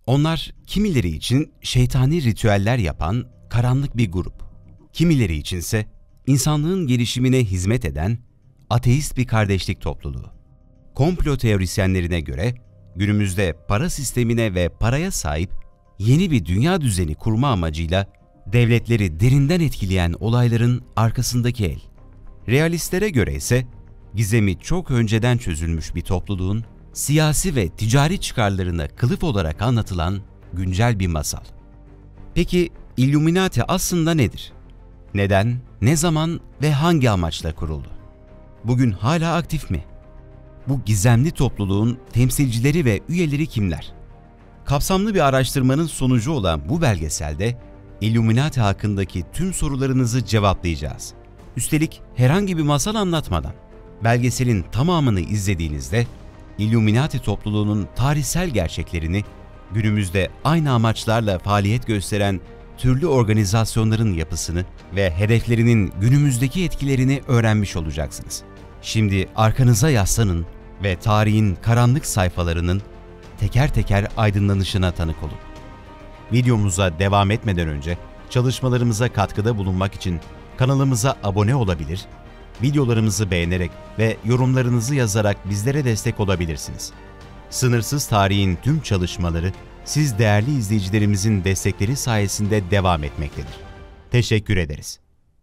Onlar kimileri için şeytani ritüeller yapan karanlık bir grup, kimileri içinse insanlığın gelişimine hizmet eden ateist bir kardeşlik topluluğu. Komplo teorisyenlerine göre günümüzde para sistemine ve paraya sahip yeni bir dünya düzeni kurma amacıyla devletleri derinden etkileyen olayların arkasındaki el. Realistlere göre ise gizemi çok önceden çözülmüş bir topluluğun siyasi ve ticari çıkarlarına kılıf olarak anlatılan güncel bir masal. Peki Illuminati aslında nedir? Neden, ne zaman ve hangi amaçla kuruldu? Bugün hala aktif mi? Bu gizemli topluluğun temsilcileri ve üyeleri kimler? Kapsamlı bir araştırmanın sonucu olan bu belgeselde Illuminati hakkındaki tüm sorularınızı cevaplayacağız. Üstelik herhangi bir masal anlatmadan. Belgeselin tamamını izlediğinizde Illuminati topluluğunun tarihsel gerçeklerini, günümüzde aynı amaçlarla faaliyet gösteren türlü organizasyonların yapısını ve hedeflerinin günümüzdeki etkilerini öğrenmiş olacaksınız. Şimdi arkanıza yaslanın ve tarihin karanlık sayfalarının teker teker aydınlanışına tanık olun. Videomuza devam etmeden önce çalışmalarımıza katkıda bulunmak için kanalımıza abone olabilir, videolarımızı beğenerek ve yorumlarınızı yazarak bizlere destek olabilirsiniz. Sınırsız Tarih'in tüm çalışmaları siz değerli izleyicilerimizin destekleri sayesinde devam etmektedir. Teşekkür ederiz.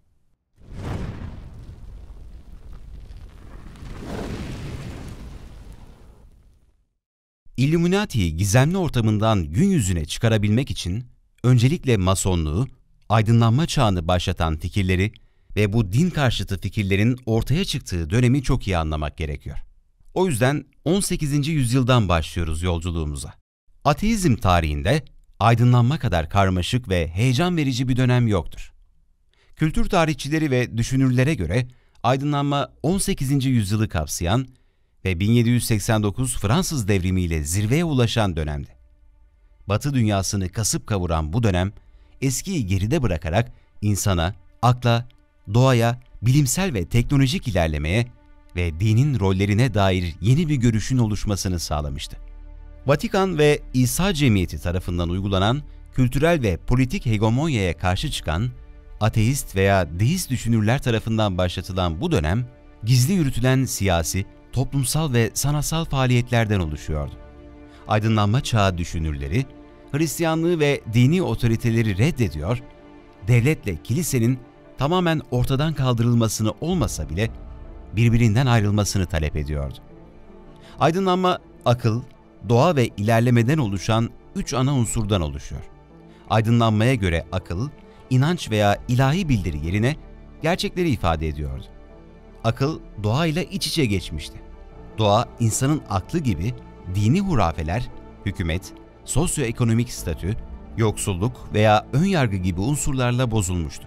Illuminati'yi gizemli ortamından gün yüzüne çıkarabilmek için öncelikle Masonluğu, aydınlanma çağını başlatan fikirleri ve bu din karşıtı fikirlerin ortaya çıktığı dönemi çok iyi anlamak gerekiyor. O yüzden 18. yüzyıldan başlıyoruz yolculuğumuza. Ateizm tarihinde aydınlanma kadar karmaşık ve heyecan verici bir dönem yoktur. Kültür tarihçileri ve düşünürlere göre aydınlanma 18. yüzyılı kapsayan ve 1789 Fransız devrimiyle zirveye ulaşan dönemdi. Batı dünyasını kasıp kavuran bu dönem, eskiyi geride bırakarak insana, akla, doğaya, bilimsel ve teknolojik ilerlemeye ve dinin rollerine dair yeni bir görüşün oluşmasını sağlamıştı. Vatikan ve İsa Cemiyeti tarafından uygulanan kültürel ve politik hegemonyaya karşı çıkan ateist veya deist düşünürler tarafından başlatılan bu dönem, gizli yürütülen siyasi, toplumsal ve sanatsal faaliyetlerden oluşuyordu. Aydınlanma çağı düşünürleri, Hristiyanlığı ve dini otoriteleri reddediyor, devletle kilisenin tamamen ortadan kaldırılmasını olmasa bile birbirinden ayrılmasını talep ediyordu. Aydınlanma, akıl, doğa ve ilerlemeden oluşan 3 ana unsurdan oluşuyor. Aydınlanmaya göre akıl, inanç veya ilahi bildiri yerine gerçekleri ifade ediyordu. Akıl, doğayla iç içe geçmişti. Doğa, insanın aklı gibi dini hurafeler, hükümet, sosyoekonomik statü, yoksulluk veya önyargı gibi unsurlarla bozulmuştu.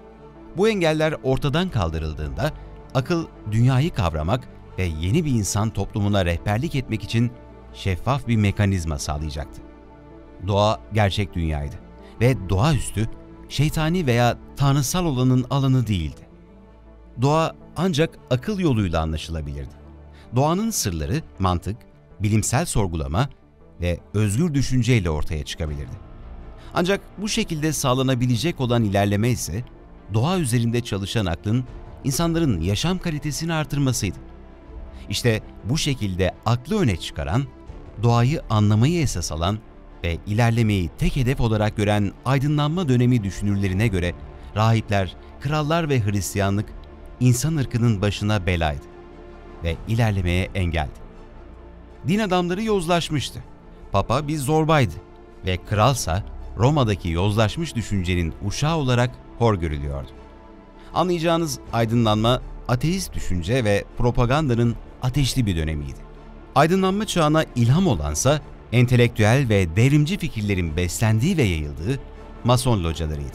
Bu engeller ortadan kaldırıldığında akıl dünyayı kavramak ve yeni bir insan toplumuna rehberlik etmek için şeffaf bir mekanizma sağlayacaktı. Doğa gerçek dünyaydı ve doğaüstü, şeytani veya tanrısal olanın alanı değildi. Doğa ancak akıl yoluyla anlaşılabilirdi. Doğanın sırları mantık, bilimsel sorgulama ve özgür düşünceyle ortaya çıkabilirdi. Ancak bu şekilde sağlanabilecek olan ilerleme ise doğa üzerinde çalışan aklın insanların yaşam kalitesini artırmasıydı. İşte bu şekilde aklı öne çıkaran, doğayı anlamayı esas alan ve ilerlemeyi tek hedef olarak gören aydınlanma dönemi düşünürlerine göre rahipler, krallar ve Hristiyanlık insan ırkının başına belaydı ve ilerlemeye engeldi. Din adamları yozlaşmıştı. Papa bir zorbaydı ve kralsa Roma'daki yozlaşmış düşüncenin uşağı olarak hor görülüyordu. Anlayacağınız aydınlanma, ateist düşünce ve propagandanın ateşli bir dönemiydi. Aydınlanma çağına ilham olansa entelektüel ve devrimci fikirlerin beslendiği ve yayıldığı Mason localarıydı.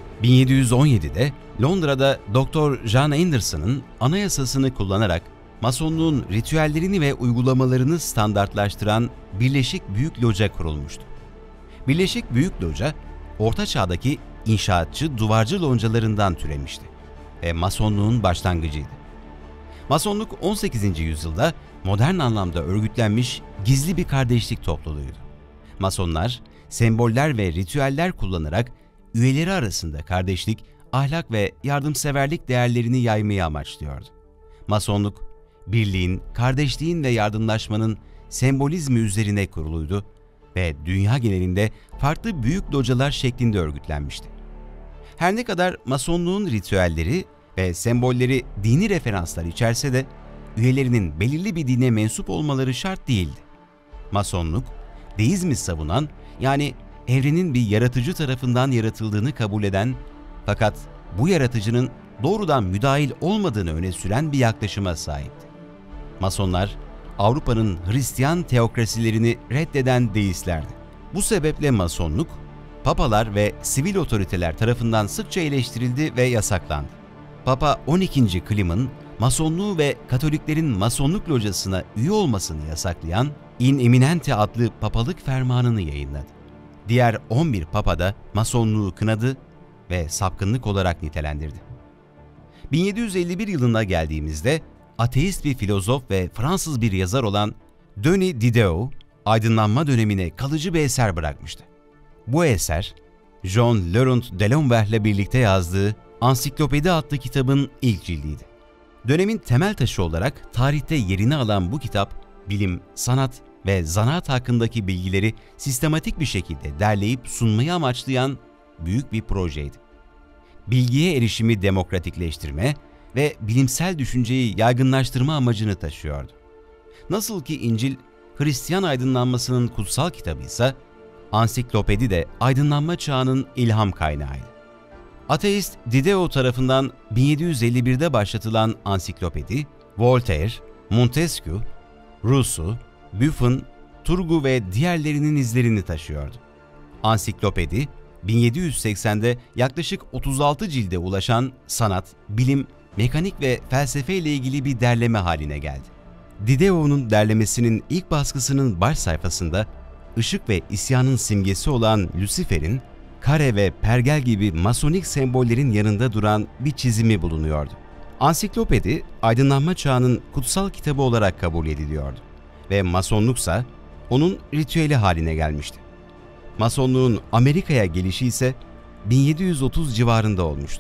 1717'de Londra'da Dr. John Anderson'ın anayasasını kullanarak Masonluğun ritüellerini ve uygulamalarını standartlaştıran Birleşik Büyük Loca kurulmuştu. Birleşik Büyük Loca, Orta Çağ'daki inşaatçı, duvarcı loncalarından türemişti ve Masonluğun başlangıcıydı. Masonluk 18. yüzyılda modern anlamda örgütlenmiş gizli bir kardeşlik topluluğuydu. Masonlar, semboller ve ritüeller kullanarak üyeleri arasında kardeşlik, ahlak ve yardımseverlik değerlerini yaymayı amaçlıyordu. Masonluk, birliğin, kardeşliğin ve yardımlaşmanın sembolizmi üzerine kuruluydu ve dünya genelinde farklı büyük localar şeklinde örgütlenmişti. Her ne kadar Masonluğun ritüelleri ve sembolleri dini referanslar içerse de üyelerinin belirli bir dine mensup olmaları şart değildi. Masonluk, deizmi savunan, yani evrenin bir yaratıcı tarafından yaratıldığını kabul eden fakat bu yaratıcının doğrudan müdahil olmadığını öne süren bir yaklaşıma sahipti. Masonlar, Avrupa'nın Hristiyan teokrasilerini reddeden deistlerdi. Bu sebeple Masonluk, papalar ve sivil otoriteler tarafından sıkça eleştirildi ve yasaklandı. Papa 12. Clement, Masonluğu ve Katoliklerin Masonluk locasına üye olmasını yasaklayan In Eminente adlı papalık fermanını yayınladı. Diğer 11 papa da Masonluğu kınadı ve sapkınlık olarak nitelendirdi. 1751 yılına geldiğimizde ateist bir filozof ve Fransız bir yazar olan Denis Diderot, aydınlanma dönemine kalıcı bir eser bırakmıştı. Bu eser, Jean Laurent Delenvert'le birlikte yazdığı Ansiklopedi adlı kitabın ilk cildiydi. Dönemin temel taşı olarak tarihte yerini alan bu kitap, bilim, sanat ve zanaat hakkındaki bilgileri sistematik bir şekilde derleyip sunmayı amaçlayan büyük bir projeydi. Bilgiye erişimi demokratikleştirme ve bilimsel düşünceyi yaygınlaştırma amacını taşıyordu. Nasıl ki İncil, Hristiyan aydınlanmasının kutsal kitabıysa, Ansiklopedi de aydınlanma çağının ilham kaynağıydı. Ateist Diderot tarafından 1751'de başlatılan Ansiklopedi, Voltaire, Montesquieu, Rousseau, Buffon, Turgot ve diğerlerinin izlerini taşıyordu. Ansiklopedi, 1780'de yaklaşık 36 cilde ulaşan sanat, bilim, mekanik ve felsefe ile ilgili bir derleme haline geldi. Diderot'un derlemesinin ilk baskısının baş sayfasında ışık ve isyanın simgesi olan Lucifer'in, kare ve pergel gibi masonik sembollerin yanında duran bir çizimi bulunuyordu. Ansiklopedi, aydınlanma çağının kutsal kitabı olarak kabul ediliyordu ve masonluksa onun ritüeli haline gelmişti. Masonluğun Amerika'ya gelişi ise 1730 civarında olmuştu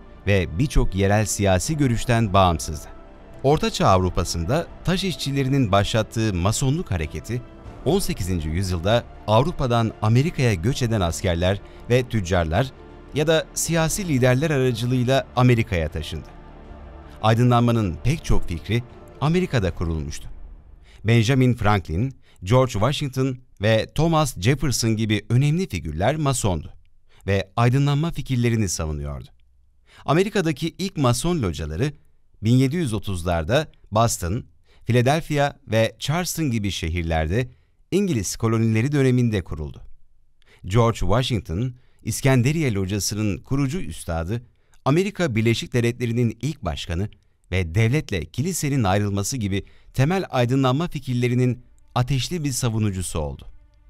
ve birçok yerel siyasi görüşten bağımsızdı. Ortaçağ Avrupa'sında taş işçilerinin başlattığı masonluk hareketi, 18. yüzyılda Avrupa'dan Amerika'ya göç eden askerler ve tüccarlar ya da siyasi liderler aracılığıyla Amerika'ya taşındı. Aydınlanmanın pek çok fikri Amerika'da kurulmuştu. Benjamin Franklin, George Washington ve Thomas Jefferson gibi önemli figürler Masondu ve aydınlanma fikirlerini savunuyordu. Amerika'daki ilk Mason locaları 1730'larda Boston, Philadelphia ve Charleston gibi şehirlerde İngiliz kolonileri döneminde kuruldu. George Washington, İskenderiye Locası'nın kurucu üstadı, Amerika Birleşik Devletleri'nin ilk başkanı ve devletle kilisenin ayrılması gibi temel aydınlanma fikirlerinin ateşli bir savunucusu oldu.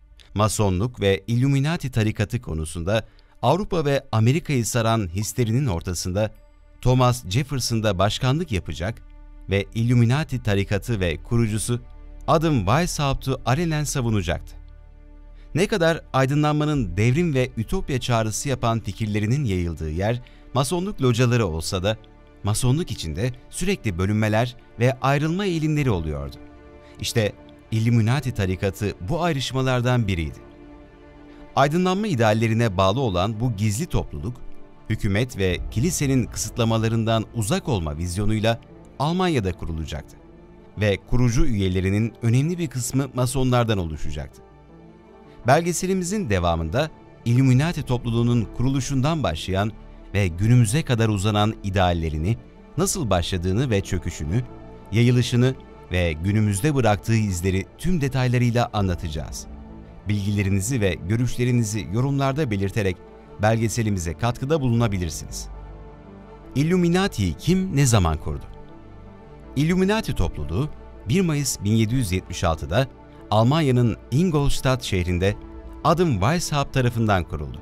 Masonluk ve Illuminati tarikatı konusunda Avrupa ve Amerika'yı saran hislerinin ortasında Thomas Jefferson da başkanlık yapacak ve Illuminati tarikatı ve kurucusu Adam Weishaupt'u alenen savunacaktı. Ne kadar aydınlanmanın devrim ve ütopya çağrısı yapan fikirlerinin yayıldığı yer Masonluk locaları olsa da, Masonluk içinde sürekli bölünmeler ve ayrılma eğilimleri oluyordu. İşte Illuminati tarikatı bu ayrışmalardan biriydi. Aydınlanma ideallerine bağlı olan bu gizli topluluk, hükümet ve kilisenin kısıtlamalarından uzak olma vizyonuyla Almanya'da kurulacaktı ve kurucu üyelerinin önemli bir kısmı Masonlardan oluşacaktı. Belgeselimizin devamında Illuminati topluluğunun kuruluşundan başlayan ve günümüze kadar uzanan ideallerini, nasıl başladığını ve çöküşünü, yayılışını ve günümüzde bıraktığı izleri tüm detaylarıyla anlatacağız. Bilgilerinizi ve görüşlerinizi yorumlarda belirterek belgeselimize katkıda bulunabilirsiniz. Illuminati'yi kim ne zaman kurdu? Illuminati topluluğu 1 Mayıs 1776'da Almanya'nın Ingolstadt şehrinde Adam Weishaupt tarafından kuruldu.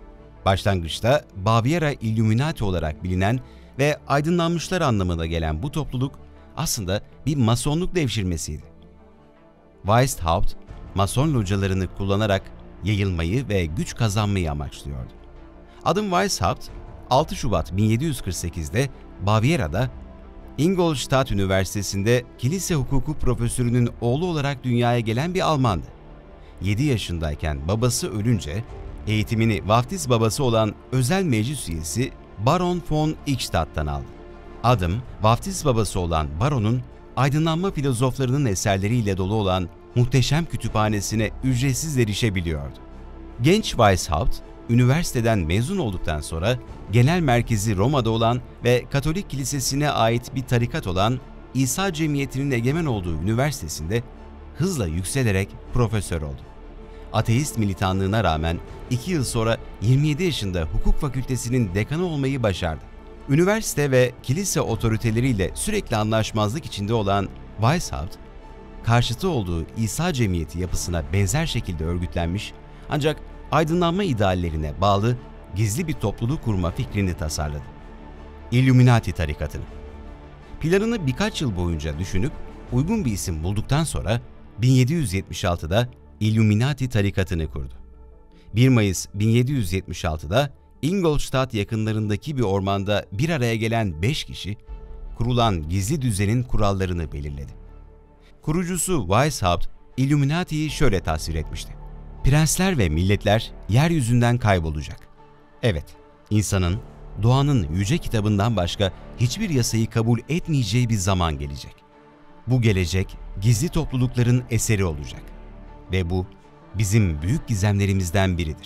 Başlangıçta Baviera Illuminati olarak bilinen ve aydınlanmışlar anlamına gelen bu topluluk aslında bir masonluk devşirmesiydi. Weishaupt, Mason localarını kullanarak yayılmayı ve güç kazanmayı amaçlıyordu. Adım Weishaupt, 6 Şubat 1748'de Bavyera'da Ingolstadt Üniversitesi'nde kilise hukuku profesörünün oğlu olarak dünyaya gelen bir Almandı. 7 yaşındayken babası ölünce eğitimini vaftiz babası olan özel meclis üyesi Baron von Eichstadt'tan aldı. Adım, vaftiz babası olan Baron'un aydınlanma filozoflarının eserleriyle dolu olan muhteşem kütüphanesine ücretsiz erişebiliyordu. Genç Weishaupt, üniversiteden mezun olduktan sonra genel merkezi Roma'da olan ve Katolik Kilisesi'ne ait bir tarikat olan İsa Cemiyeti'nin egemen olduğu üniversitesinde hızla yükselerek profesör oldu. Ateist militanlığına rağmen 2 yıl sonra 27 yaşında hukuk fakültesinin dekanı olmayı başardı. Üniversite ve kilise otoriteleriyle sürekli anlaşmazlık içinde olan Weishaupt, karşıtı olduğu İsa Cemiyeti yapısına benzer şekilde örgütlenmiş ancak aydınlanma ideallerine bağlı gizli bir topluluk kurma fikrini tasarladı. Illuminati tarikatını. Planını birkaç yıl boyunca düşünüp uygun bir isim bulduktan sonra 1776'da Illuminati tarikatını kurdu. 1 Mayıs 1776'da Ingolstadt yakınlarındaki bir ormanda bir araya gelen 5 kişi, kurulan gizli düzenin kurallarını belirledi. Kurucusu Weishaupt, Illuminati'yi şöyle tasvir etmişti. Prensler ve milletler yeryüzünden kaybolacak. Evet, insanın, doğanın yüce kitabından başka hiçbir yasayı kabul etmeyeceği bir zaman gelecek. Bu gelecek, gizli toplulukların eseri olacak. Ve bu, bizim büyük gizemlerimizden biridir.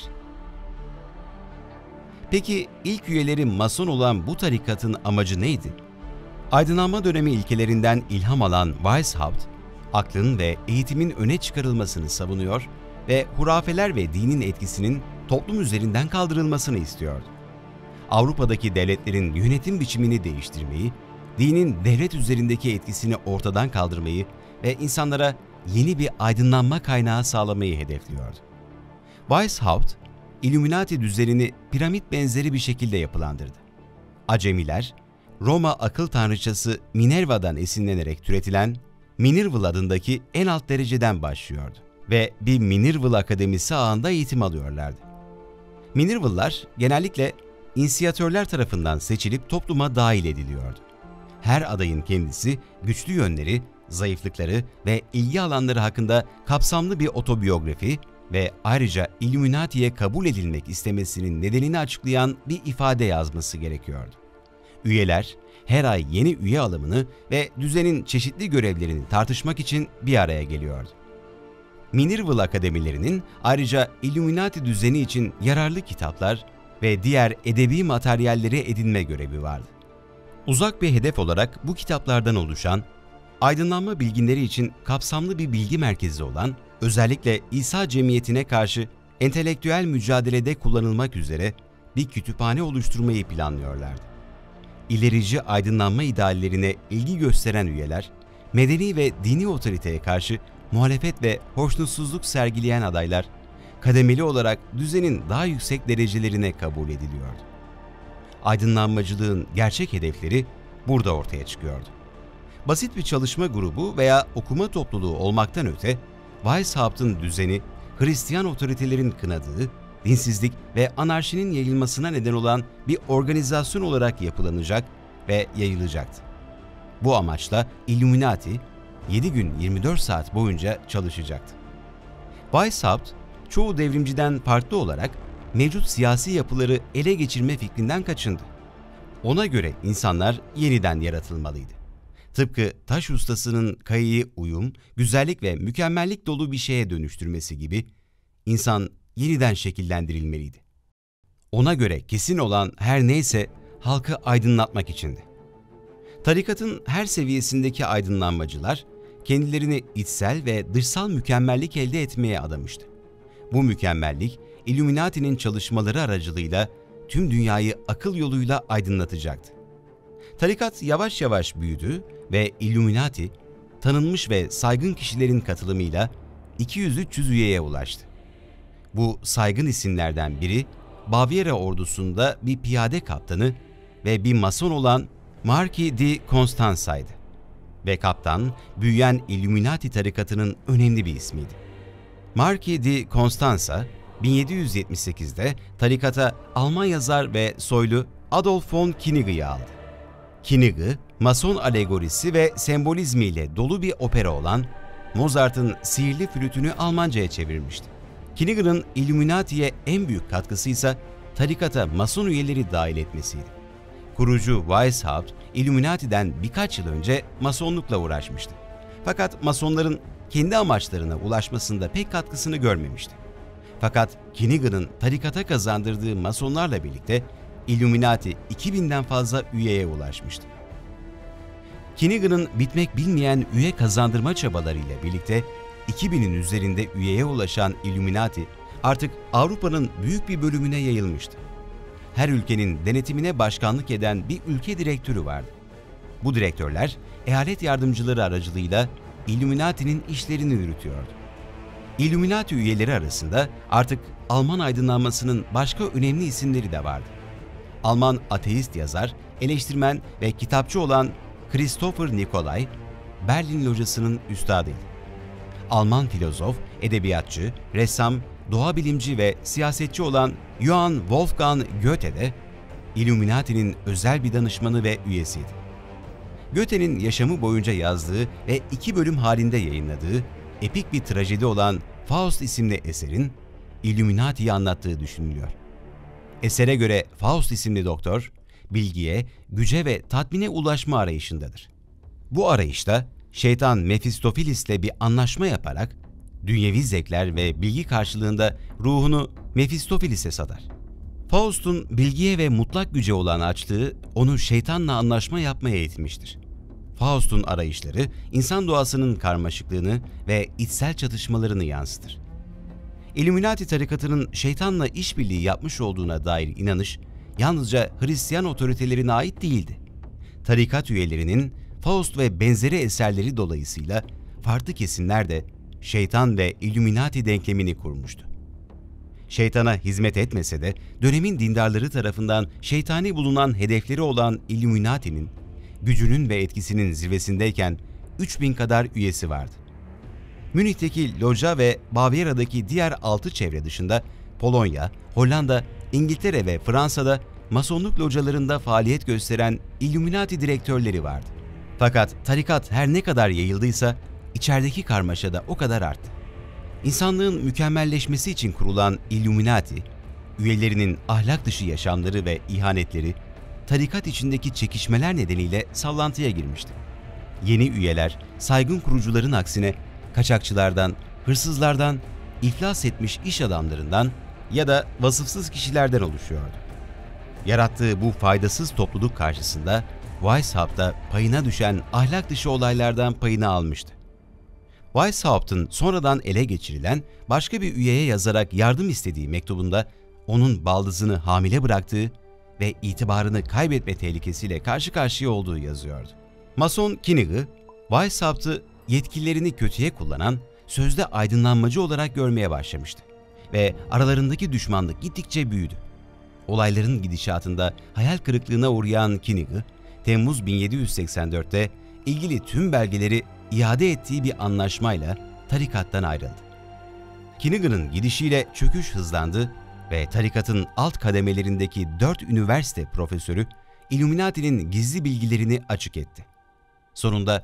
Peki ilk üyeleri Mason olan bu tarikatın amacı neydi? Aydınlanma dönemi ilkelerinden ilham alan Weishaupt, aklın ve eğitimin öne çıkarılmasını savunuyor ve hurafeler ve dinin etkisinin toplum üzerinden kaldırılmasını istiyordu. Avrupa'daki devletlerin yönetim biçimini değiştirmeyi, dinin devlet üzerindeki etkisini ortadan kaldırmayı ve insanlara yeni bir aydınlanma kaynağı sağlamayı hedefliyordu. Weishaupt, Illuminati düzenini piramit benzeri bir şekilde yapılandırdı. Acemiler, Roma akıl tanrıçası Minerva'dan esinlenerek türetilen Minerval adındaki en alt dereceden başlıyordu ve bir Minerval Akademisi ağında eğitim alıyorlardı. Minerval'lar genellikle inisiyatörler tarafından seçilip topluma dahil ediliyordu. Her adayın kendisi güçlü yönleri, zayıflıkları ve ilgi alanları hakkında kapsamlı bir otobiyografi ve ayrıca Illuminati'ye kabul edilmek istemesinin nedenini açıklayan bir ifade yazması gerekiyordu. Üyeler her ay yeni üye alımını ve düzenin çeşitli görevlerini tartışmak için bir araya geliyordu. Minerval akademilerinin ayrıca Illuminati düzeni için yararlı kitaplar ve diğer edebi materyalleri edinme görevi vardı. Uzak bir hedef olarak bu kitaplardan oluşan, aydınlanma bilginleri için kapsamlı bir bilgi merkezi olan, özellikle İsa Cemiyeti'ne karşı entelektüel mücadelede kullanılmak üzere bir kütüphane oluşturmayı planlıyorlardı. İlerici aydınlanma ideallerine ilgi gösteren üyeler, medeni ve dini otoriteye karşı muhalefet ve hoşnutsuzluk sergileyen adaylar, kademeli olarak düzenin daha yüksek derecelerine kabul ediliyordu. Aydınlanmacılığın gerçek hedefleri burada ortaya çıkıyordu. Basit bir çalışma grubu veya okuma topluluğu olmaktan öte, Weishaupt'un düzeni, Hristiyan otoritelerin kınadığı, dinsizlik ve anarşinin yayılmasına neden olan bir organizasyon olarak yapılanacak ve yayılacaktı. Bu amaçla Illuminati, 7 gün 24 saat boyunca çalışacaktı. Weishaupt, çoğu devrimciden farklı olarak mevcut siyasi yapıları ele geçirme fikrinden kaçındı. Ona göre insanlar yeniden yaratılmalıydı. Tıpkı taş ustasının kayayı uyum, güzellik ve mükemmellik dolu bir şeye dönüştürmesi gibi, insan yeniden şekillendirilmeliydi. Ona göre kesin olan her neyse halkı aydınlatmak içindi. Tarikatın her seviyesindeki aydınlanmacılar, kendilerini içsel ve dışsal mükemmellik elde etmeye adamıştı. Bu mükemmellik, Illuminati'nin çalışmaları aracılığıyla tüm dünyayı akıl yoluyla aydınlatacaktı. Tarikat yavaş yavaş büyüdü ve Illuminati, tanınmış ve saygın kişilerin katılımıyla 200-300 üyeye ulaştı. Bu saygın isimlerden biri, Bavyera ordusunda bir piyade kaptanı ve bir mason olan Marquis de Constance'ydı. Ve kaptan, büyüyen Illuminati tarikatının önemli bir ismiydi. Marquis de Constanza, 1778'de tarikata Alman yazar ve soylu Adolf von Knigge'yi aldı. Knigge, Mason alegorisi ve sembolizmiyle dolu bir opera olan Mozart'ın Sihirli Flütünü Almanca'ya çevirmişti. Knigge'nin Illuminati'ye en büyük katkısı ise tarikata Mason üyeleri dahil etmesiydi. Kurucu Weishaupt, Illuminati'den birkaç yıl önce Masonlukla uğraşmıştı. Fakat Masonların kendi amaçlarına ulaşmasında pek katkısını görmemişti. Fakat Knigge'nin tarikata kazandırdığı Masonlarla birlikte Illuminati 2000'den fazla üyeye ulaşmıştı. Knigge'nin bitmek bilmeyen üye kazandırma çabalarıyla birlikte 2000'in üzerinde üyeye ulaşan Illuminati artık Avrupa'nın büyük bir bölümüne yayılmıştı. Her ülkenin denetimine başkanlık eden bir ülke direktörü vardı. Bu direktörler eyalet yardımcıları aracılığıyla Illuminati'nin işlerini yürütüyordu. Illuminati üyeleri arasında artık Alman aydınlanmasının başka önemli isimleri de vardı. Alman ateist yazar, eleştirmen ve kitapçı olan Christopher Nicolai, Berlin Locası'nın üstadıydı. Alman filozof, edebiyatçı, ressam, doğa bilimci ve siyasetçi olan Johann Wolfgang Goethe de Illuminati'nin özel bir danışmanı ve üyesiydi. Goethe'nin yaşamı boyunca yazdığı ve 2 bölüm halinde yayınladığı epik bir trajedi olan Faust isimli eserin Illuminati'yi anlattığı düşünülüyor. Esere göre Faust isimli doktor, bilgiye, güce ve tatmine ulaşma arayışındadır. Bu arayışta şeytan Mephistophelis'le bir anlaşma yaparak dünyevi zevkler ve bilgi karşılığında ruhunu Mephistophelis'e satar. Faust'un bilgiye ve mutlak güce olan açlığı onu şeytanla anlaşma yapmaya itmiştir. Faust'un arayışları insan doğasının karmaşıklığını ve içsel çatışmalarını yansıtır. Illuminati tarikatının şeytanla işbirliği yapmış olduğuna dair inanış yalnızca Hristiyan otoritelerine ait değildi. Tarikat üyelerinin Faust ve benzeri eserleri dolayısıyla farklı kesimler de şeytan ve Illuminati denklemini kurmuştu. Şeytana hizmet etmese de dönemin dindarları tarafından şeytani bulunan hedefleri olan Illuminati'nin gücünün ve etkisinin zirvesindeyken 3000 kadar üyesi vardı. Münih'teki loca ve Bavyera'daki diğer 6 çevre dışında Polonya, Hollanda, İngiltere ve Fransa'da Masonluk localarında faaliyet gösteren Illuminati direktörleri vardı. Fakat tarikat her ne kadar yayıldıysa içerideki karmaşa da o kadar arttı. İnsanlığın mükemmelleşmesi için kurulan Illuminati, üyelerinin ahlak dışı yaşamları ve ihanetleri, tarikat içindeki çekişmeler nedeniyle sallantıya girmişti. Yeni üyeler, saygın kurucuların aksine kaçakçılardan, hırsızlardan, iflas etmiş iş adamlarından ya da vasıfsız kişilerden oluşuyordu. Yarattığı bu faydasız topluluk karşısında Weishaupt da payına düşen ahlak dışı olaylardan payını almıştı. Weishaupt'un sonradan ele geçirilen başka bir üyeye yazarak yardım istediği mektubunda onun baldızını hamile bıraktığı ve itibarını kaybetme tehlikesiyle karşı karşıya olduğu yazıyordu. Mason Knigge, Weishaupt'u yetkililerini kötüye kullanan, sözde aydınlanmacı olarak görmeye başlamıştı ve aralarındaki düşmanlık gittikçe büyüdü. Olayların gidişatında hayal kırıklığına uğrayan Knigge, Temmuz 1784'te ilgili tüm belgeleri iade ettiği bir anlaşmayla tarikattan ayrıldı. Knigge'nin gidişiyle çöküş hızlandı ve tarikatın alt kademelerindeki 4 üniversite profesörü Illuminati'nin gizli bilgilerini açık etti. Sonunda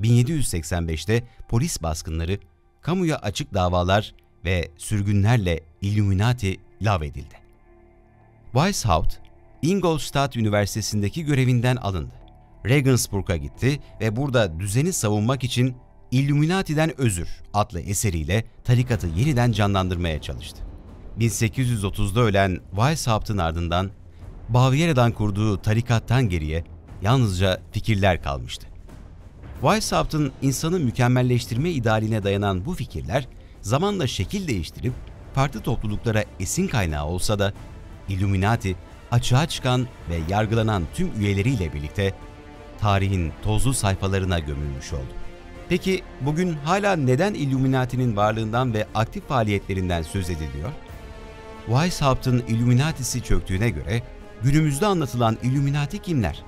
1785'te polis baskınları, kamuya açık davalar ve sürgünlerle Illuminati lağvedildi. Weishaupt, Ingolstadt Üniversitesi'ndeki görevinden alındı. Regensburg'a gitti ve burada düzeni savunmak için Illuminati'den Özür adlı eseriyle tarikatı yeniden canlandırmaya çalıştı. 1830'da ölen Weishaupt'un ardından Bavyera'dan kurduğu tarikattan geriye yalnızca fikirler kalmıştı. Weishaupt'un insanı mükemmelleştirme idealine dayanan bu fikirler zamanla şekil değiştirip farklı topluluklara esin kaynağı olsa da Illuminati açığa çıkan ve yargılanan tüm üyeleriyle birlikte tarihin tozlu sayfalarına gömülmüş oldu. Peki bugün hala neden Illuminati'nin varlığından ve aktif faaliyetlerinden söz ediliyor? Weishaupt'un Illuminati'si çöktüğüne göre günümüzde anlatılan Illuminati kimler?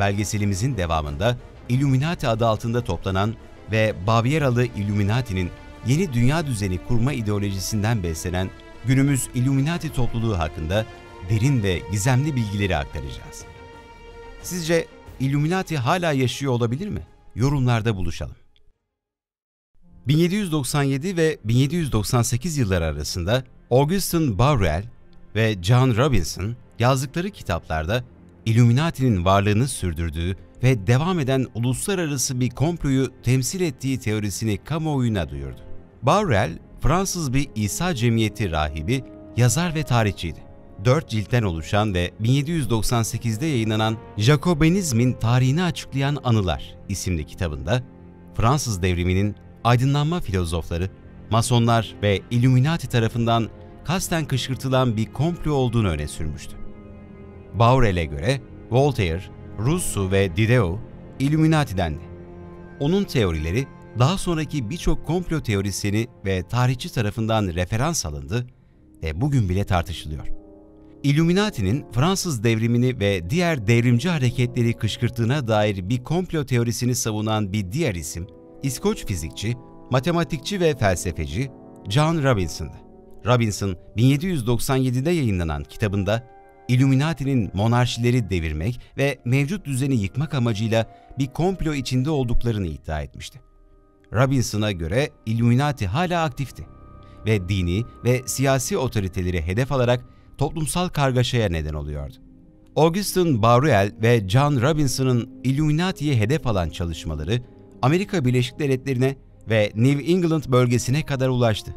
Belgeselimizin devamında Illuminati adı altında toplanan ve Bavyeralı Illuminati'nin yeni dünya düzeni kurma ideolojisinden beslenen günümüz Illuminati topluluğu hakkında derin ve gizemli bilgileri aktaracağız. Sizce Illuminati hala yaşıyor olabilir mi? Yorumlarda buluşalım. 1797 ve 1798 yılları arasında Augustin Barruel ve John Robinson yazdıkları kitaplarda Illuminati'nin varlığını sürdürdüğü ve devam eden uluslararası bir komployu temsil ettiği teorisini kamuoyuna duyurdu. Barruel, Fransız bir İsa Cemiyeti rahibi, yazar ve tarihçiydi. 4 ciltten oluşan ve 1798'de yayınlanan Jacobenizmin Tarihini Açıklayan Anılar isimli kitabında Fransız devriminin aydınlanma filozofları, Masonlar ve Illuminati tarafından kasten kışkırtılan bir komplo olduğunu öne sürmüştü. Barruel'e göre Voltaire, Rousseau ve Diderot Illuminati'dendi. Onun teorileri daha sonraki birçok komplo teorisyeni ve tarihçi tarafından referans alındı ve bugün bile tartışılıyor. Illuminati'nin Fransız devrimini ve diğer devrimci hareketleri kışkırttığına dair bir komplo teorisini savunan bir diğer isim, İskoç fizikçi, matematikçi ve felsefeci John Robinson'dı. Robinson, 1797'de yayınlanan kitabında Illuminati'nin monarşileri devirmek ve mevcut düzeni yıkmak amacıyla bir komplo içinde olduklarını iddia etmişti. Robinson'a göre Illuminati hala aktifti ve dini ve siyasi otoriteleri hedef alarak toplumsal kargaşaya neden oluyordu. Augustin Barruel ve John Robinson'ın Illuminati'ye hedef alan çalışmaları Amerika Birleşik Devletleri'ne ve New England bölgesine kadar ulaştı.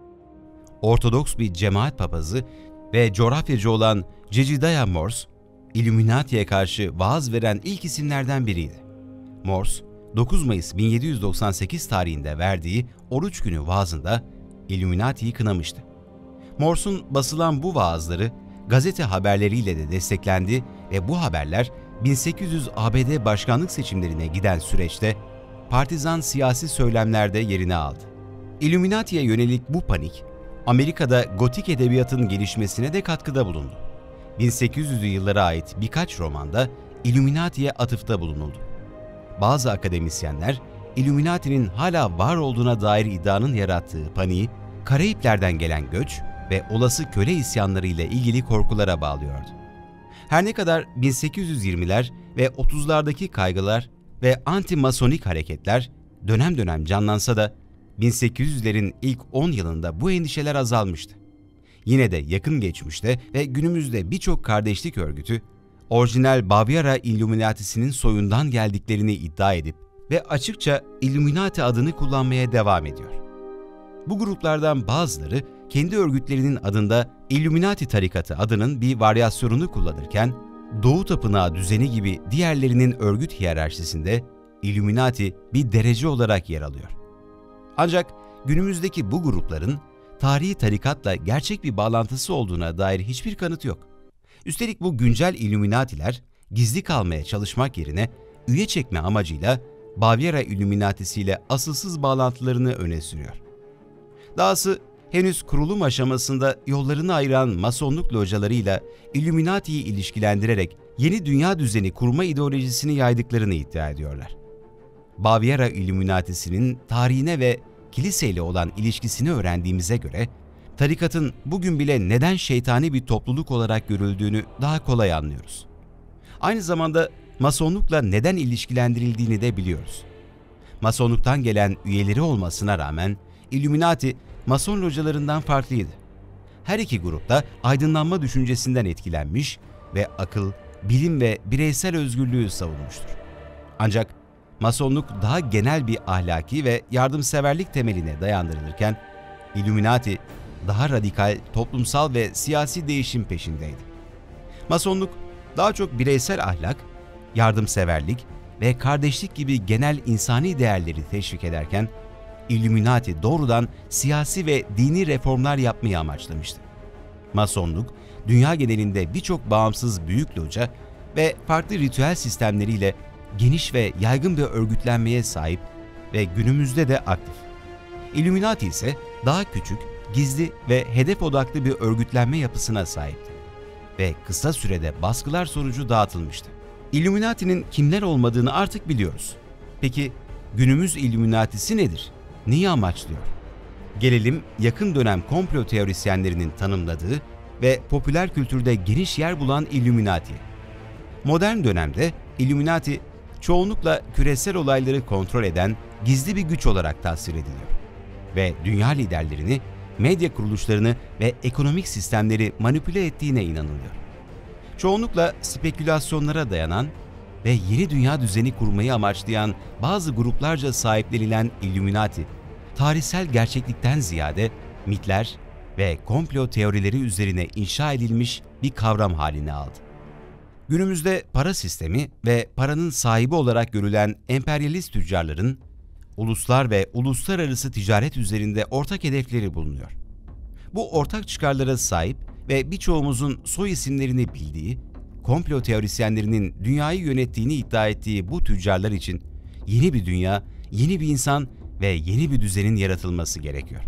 Ortodoks bir cemaat papazı ve coğrafyacı olan Jedediah Morse, Illuminati'ye karşı vaaz veren ilk isimlerden biriydi. Morse, 9 Mayıs 1798 tarihinde verdiği Oruç Günü vaazında Illuminati'yi kınamıştı. Morse'un basılan bu vaazları gazete haberleriyle de desteklendi ve bu haberler 1800 ABD başkanlık seçimlerine giden süreçte partizan siyasi söylemlerde yerini aldı. Illuminati'ye yönelik bu panik, Amerika'da gotik edebiyatın gelişmesine de katkıda bulundu. 1800'lü yıllara ait birkaç romanda Illuminati'ye atıfta bulunuldu. Bazı akademisyenler, Illuminati'nin hala var olduğuna dair iddianın yarattığı paniği, Karayipler'den gelen göç ve olası köle isyanları ile ilgili korkulara bağlıyordu. Her ne kadar 1820'ler ve 30'lardaki kaygılar ve anti-masonik hareketler dönem dönem canlansa da 1800'lerin ilk 10 yılında bu endişeler azalmıştı. Yine de yakın geçmişte ve günümüzde birçok kardeşlik örgütü, orijinal Baviera Illuminati'sinin soyundan geldiklerini iddia edip ve açıkça Illuminati adını kullanmaya devam ediyor. Bu gruplardan bazıları kendi örgütlerinin adında Illuminati tarikatı adının bir varyasyonunu kullanırken, Doğu Tapınağı düzeni gibi diğerlerinin örgüt hiyerarşisinde Illuminati bir derece olarak yer alıyor. Ancak günümüzdeki bu grupların tarihi tarikatla gerçek bir bağlantısı olduğuna dair hiçbir kanıt yok. Üstelik bu güncel Illuminatiler gizli kalmaya çalışmak yerine üye çekme amacıyla Baviera Illuminatisi ile asılsız bağlantılarını öne sürüyor. Dahası henüz kurulum aşamasında yollarını ayıran masonluk localarıyla Illuminati'yi ilişkilendirerek yeni dünya düzeni kurma ideolojisini yaydıklarını iddia ediyorlar. Baviera Illuminatisi'nin tarihine ve kiliseyle olan ilişkisini öğrendiğimize göre, tarikatın bugün bile neden şeytani bir topluluk olarak görüldüğünü daha kolay anlıyoruz. Aynı zamanda masonlukla neden ilişkilendirildiğini de biliyoruz. Masonluktan gelen üyeleri olmasına rağmen Illuminati, mason localarından farklıydı. Her iki grupta aydınlanma düşüncesinden etkilenmiş ve akıl, bilim ve bireysel özgürlüğü savunmuştur. Ancak masonluk daha genel bir ahlaki ve yardımseverlik temeline dayandırılırken, Illuminati daha radikal toplumsal ve siyasi değişim peşindeydi. Masonluk daha çok bireysel ahlak, yardımseverlik ve kardeşlik gibi genel insani değerleri teşvik ederken, Illuminati doğrudan siyasi ve dini reformlar yapmayı amaçlamıştı. Masonluk, dünya genelinde birçok bağımsız büyük loca ve farklı ritüel sistemleriyle geniş ve yaygın bir örgütlenmeye sahip ve günümüzde de aktif. Illuminati ise daha küçük, gizli ve hedef odaklı bir örgütlenme yapısına sahipti ve kısa sürede baskılar sonucu dağıtılmıştı. Illuminati'nin kimler olmadığını artık biliyoruz. Peki günümüz Illuminati'si nedir? Neyi amaçlıyor? Gelelim yakın dönem komplo teorisyenlerinin tanımladığı ve popüler kültürde geniş yer bulan Illuminati'ye. Modern dönemde Illuminati çoğunlukla küresel olayları kontrol eden gizli bir güç olarak tasvir ediliyor ve dünya liderlerini, medya kuruluşlarını ve ekonomik sistemleri manipüle ettiğine inanılıyor. Çoğunlukla spekülasyonlara dayanan ve yeni dünya düzeni kurmayı amaçlayan bazı gruplarca sahiplenilen Illuminati, tarihsel gerçeklikten ziyade mitler ve komplo teorileri üzerine inşa edilmiş bir kavram haline aldı. Günümüzde para sistemi ve paranın sahibi olarak görülen emperyalist tüccarların, uluslar ve uluslararası ticaret üzerinde ortak hedefleri bulunuyor. Bu ortak çıkarlara sahip ve birçoğumuzun soy isimlerini bildiği, komplo teorisyenlerinin dünyayı yönettiğini iddia ettiği bu tüccarlar için yeni bir dünya, yeni bir insan ve yeni bir düzenin yaratılması gerekiyor.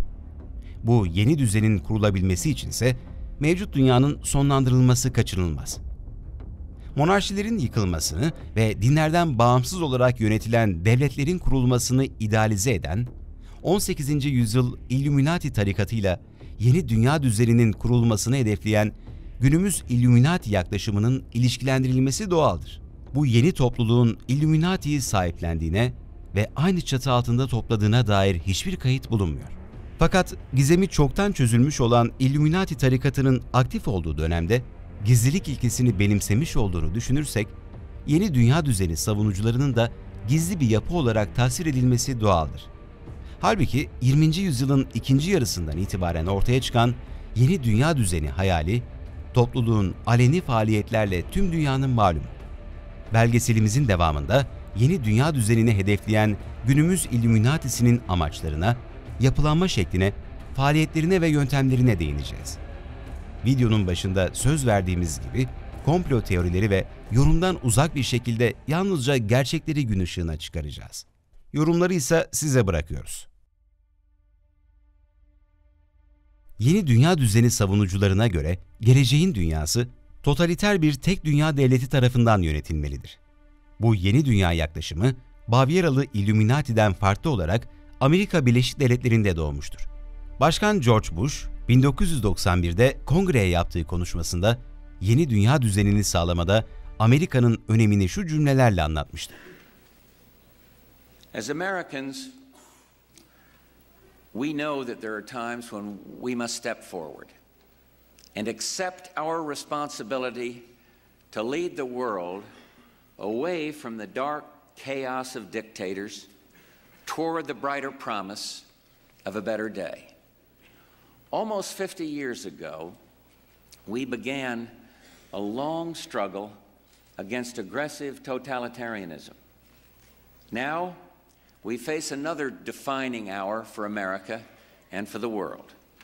Bu yeni düzenin kurulabilmesi içinse mevcut dünyanın sonlandırılması kaçınılmaz. Monarşilerin yıkılmasını ve dinlerden bağımsız olarak yönetilen devletlerin kurulmasını idealize eden, 18. yüzyıl Illuminati tarikatıyla yeni dünya düzeninin kurulmasını hedefleyen günümüz Illuminati yaklaşımının ilişkilendirilmesi doğaldır. Bu yeni topluluğun Illuminati'yi sahiplendiğine ve aynı çatı altında topladığına dair hiçbir kayıt bulunmuyor. Fakat gizemi çoktan çözülmüş olan Illuminati tarikatının aktif olduğu dönemde gizlilik ilkesini benimsemiş olduğunu düşünürsek, yeni dünya düzeni savunucularının da gizli bir yapı olarak tasvir edilmesi doğaldır. Halbuki 20. yüzyılın ikinci yarısından itibaren ortaya çıkan yeni dünya düzeni hayali, topluluğun aleni faaliyetlerle tüm dünyanın malumu. Belgeselimizin devamında yeni dünya düzenini hedefleyen günümüz Illuminati'sinin amaçlarına, yapılanma şekline, faaliyetlerine ve yöntemlerine değineceğiz. Videonun başında söz verdiğimiz gibi komplo teorileri ve yorumdan uzak bir şekilde yalnızca gerçekleri gün ışığına çıkaracağız. Yorumları ise size bırakıyoruz. Yeni dünya düzeni savunucularına göre geleceğin dünyası totaliter bir tek dünya devleti tarafından yönetilmelidir. Bu yeni dünya yaklaşımı Bavyeralı Illuminati'den farklı olarak Amerika Birleşik Devletleri'nde doğmuştur. Başkan George Bush, 1991'de kongreye yaptığı konuşmasında yeni dünya düzenini sağlamada Amerika'nın önemini şu cümlelerle anlatmıştı. As Americans, we know that there are times when we must step forward and accept our responsibility to lead the world away from the dark chaos of dictators toward the brighter promise of a better day. Almost 50 years ago, we began a long struggle against aggressive totalitarianism. Now, we face another defining hour for America and for the world.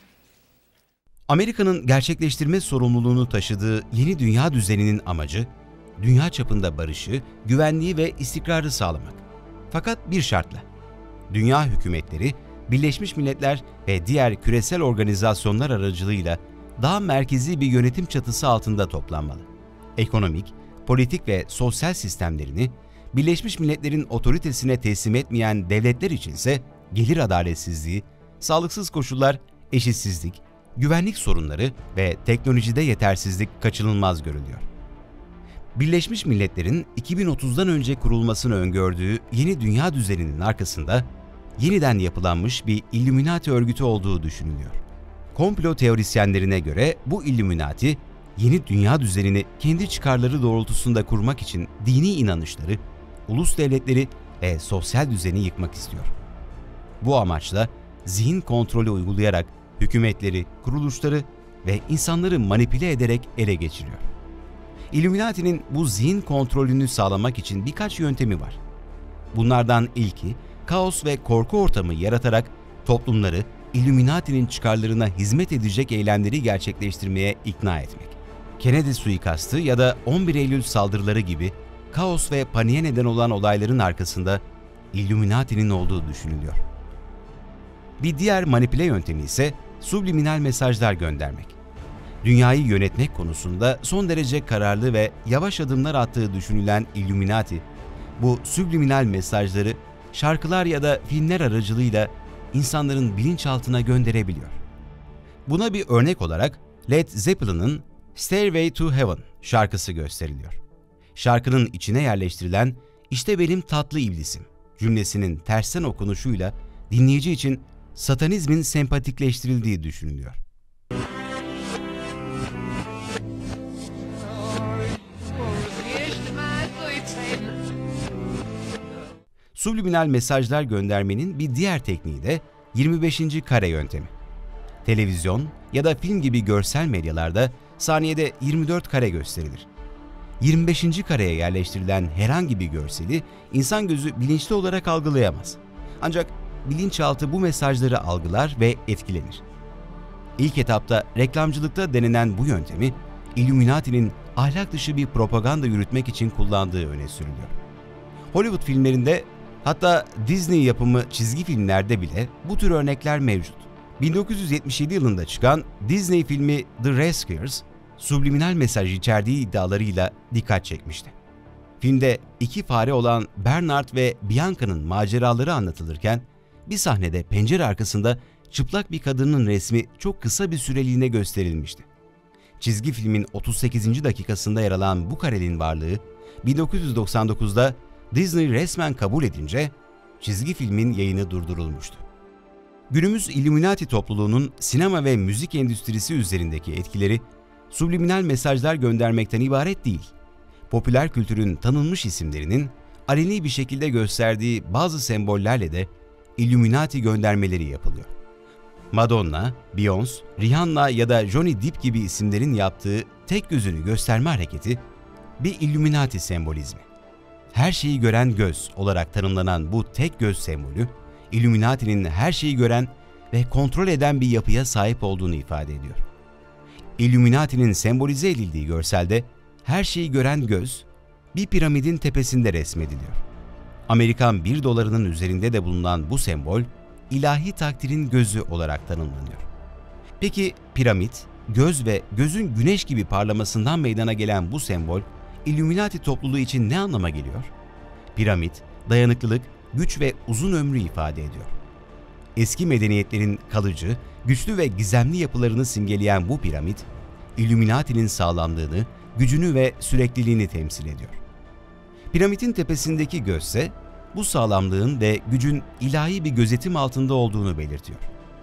Amerika'nın gerçekleştirme sorumluluğunu taşıdığı yeni dünya düzeninin amacı, dünya çapında barışı, güvenliği ve istikrarı sağlamak. Fakat bir şartla, dünya hükümetleri, Birleşmiş Milletler ve diğer küresel organizasyonlar aracılığıyla daha merkezi bir yönetim çatısı altında toplanmalı. Ekonomik, politik ve sosyal sistemlerini Birleşmiş Milletler'in otoritesine teslim etmeyen devletler içinse gelir adaletsizliği, sağlıksız koşullar, eşitsizlik, güvenlik sorunları ve teknolojide yetersizlik kaçınılmaz görülüyor. Birleşmiş Milletler'in 2030'dan önce kurulmasını öngördüğü yeni dünya düzeninin arkasında yeniden yapılanmış bir Illuminati örgütü olduğu düşünülüyor. Komplo teorisyenlerine göre bu Illuminati, yeni dünya düzenini kendi çıkarları doğrultusunda kurmak için dini inanışları, ulus devletleri ve sosyal düzeni yıkmak istiyor. Bu amaçla zihin kontrolü uygulayarak hükümetleri, kuruluşları ve insanları manipüle ederek ele geçiriyor. Illuminati'nin bu zihin kontrolünü sağlamak için birkaç yöntemi var. Bunlardan ilki, kaos ve korku ortamı yaratarak toplumları Illuminati'nin çıkarlarına hizmet edecek eylemleri gerçekleştirmeye ikna etmek. Kennedy suikastı ya da 11 Eylül saldırıları gibi kaos ve paniğe neden olan olayların arkasında Illuminati'nin olduğu düşünülüyor. Bir diğer manipüle yöntemi ise subliminal mesajlar göndermek. Dünyayı yönetmek konusunda son derece kararlı ve yavaş adımlar attığı düşünülen Illuminati, bu subliminal mesajları şarkılar ya da filmler aracılığıyla insanların bilinçaltına gönderebiliyor. Buna bir örnek olarak Led Zeppelin'in Stairway to Heaven şarkısı gösteriliyor. Şarkının içine yerleştirilen "İşte benim tatlı iblisim" cümlesinin tersten okunuşuyla dinleyici için satanizmin sempatikleştirildiği düşünülüyor. Subliminal mesajlar göndermenin bir diğer tekniği de 25. kare yöntemi. Televizyon ya da film gibi görsel medyalarda saniyede 24 kare gösterilir. 25. kareye yerleştirilen herhangi bir görseli insan gözü bilinçli olarak algılayamaz. Ancak bilinçaltı bu mesajları algılar ve etkilenir. İlk etapta reklamcılıkta denenen bu yöntemi, Illuminati'nin ahlak dışı bir propaganda yürütmek için kullandığı öne sürülüyor. Hollywood filmlerinde, hatta Disney yapımı çizgi filmlerde bile bu tür örnekler mevcut. 1977 yılında çıkan Disney filmi The Rescuers, subliminal mesaj içerdiği iddialarıyla dikkat çekmişti. Filmde iki fare olan Bernard ve Bianca'nın maceraları anlatılırken, bir sahnede pencere arkasında çıplak bir kadının resmi çok kısa bir süreliğine gösterilmişti. Çizgi filmin 38. dakikasında yer alan bu karenin varlığı, 1999'da Disney resmen kabul edince çizgi filmin yayını durdurulmuştu. Günümüz Illuminati topluluğunun sinema ve müzik endüstrisi üzerindeki etkileri, subliminal mesajlar göndermekten ibaret değil. Popüler kültürün tanınmış isimlerinin aleni bir şekilde gösterdiği bazı sembollerle de Illuminati göndermeleri yapılıyor. Madonna, Beyoncé, Rihanna ya da Johnny Depp gibi isimlerin yaptığı tek gözünü gösterme hareketi bir Illuminati sembolizmi. Her şeyi gören göz olarak tanımlanan bu tek göz sembolü, Illuminati'nin her şeyi gören ve kontrol eden bir yapıya sahip olduğunu ifade ediyor. Illuminati'nin sembolize edildiği görselde her şeyi gören göz, bir piramidin tepesinde resmediliyor. Amerikan 1 dolarının üzerinde de bulunan bu sembol, ilahi takdirin gözü olarak tanımlanıyor. Peki piramit, göz ve gözün güneş gibi parlamasından meydana gelen bu sembol, Illuminati topluluğu için ne anlama geliyor? Piramit, dayanıklılık, güç ve uzun ömrü ifade ediyor. Eski medeniyetlerin kalıcı, güçlü ve gizemli yapılarını simgeleyen bu piramit, Illuminati'nin sağlamlığını, gücünü ve sürekliliğini temsil ediyor. Piramidin tepesindeki gözse, bu sağlamlığın ve gücün ilahi bir gözetim altında olduğunu belirtiyor.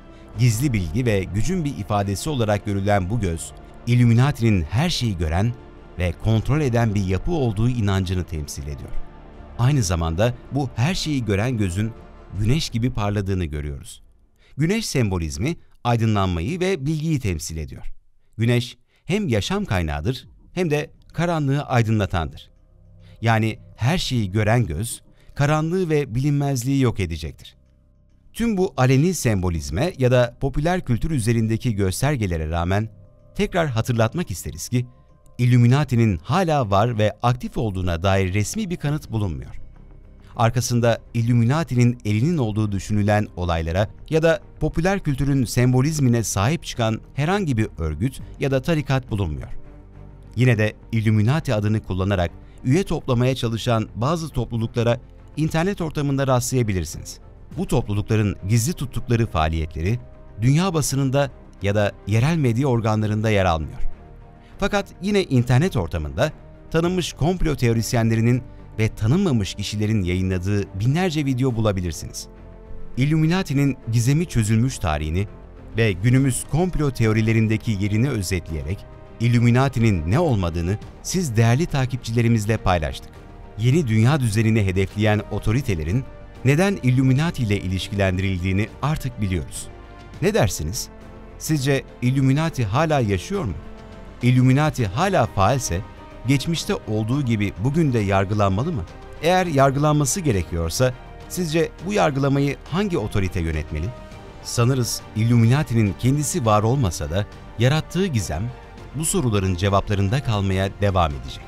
Gizli bilgi ve gücün bir ifadesi olarak görülen bu göz, Illuminati'nin her şeyi gören ve kontrol eden bir yapı olduğu inancını temsil ediyor. Aynı zamanda bu her şeyi gören gözün güneş gibi parladığını görüyoruz. Güneş sembolizmi aydınlanmayı ve bilgiyi temsil ediyor. Güneş hem yaşam kaynağıdır hem de karanlığı aydınlatandır. Yani her şeyi gören göz, karanlığı ve bilinmezliği yok edecektir. Tüm bu aleni sembolizme ya da popüler kültür üzerindeki göstergelere rağmen tekrar hatırlatmak isteriz ki, Illuminati'nin hala var ve aktif olduğuna dair resmi bir kanıt bulunmuyor. Arkasında Illuminati'nin elinin olduğu düşünülen olaylara ya da popüler kültürün sembolizmine sahip çıkan herhangi bir örgüt ya da tarikat bulunmuyor. Yine de Illuminati adını kullanarak üye toplamaya çalışan bazı topluluklara internet ortamında rastlayabilirsiniz. Bu toplulukların gizli tuttukları faaliyetleri dünya basınında ya da yerel medya organlarında yer almıyor. Fakat yine internet ortamında tanınmış komplo teorisyenlerinin ve tanınmamış kişilerin yayınladığı binlerce video bulabilirsiniz. Illuminati'nin gizemi çözülmüş tarihini ve günümüz komplo teorilerindeki yerini özetleyerek Illuminati'nin ne olmadığını siz değerli takipçilerimizle paylaştık. Yeni dünya düzenini hedefleyen otoritelerin neden Illuminati ile ilişkilendirildiğini artık biliyoruz. Ne dersiniz? Sizce Illuminati hala yaşıyor mu? Illuminati hala faalse, geçmişte olduğu gibi bugün de yargılanmalı mı? Eğer yargılanması gerekiyorsa, sizce bu yargılamayı hangi otorite yönetmeli? Sanırız Illuminati'nin kendisi var olmasa da yarattığı gizem, bu soruların cevaplarında kalmaya devam edecek.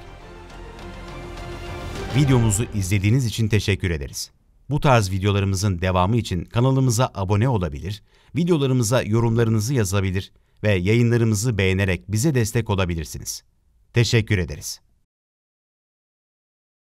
Videomuzu izlediğiniz için teşekkür ederiz. Bu tarz videolarımızın devamı için kanalımıza abone olabilir, videolarımıza yorumlarınızı yazabilir ve yayınlarımızı beğenerek bize destek olabilirsiniz. Teşekkür ederiz.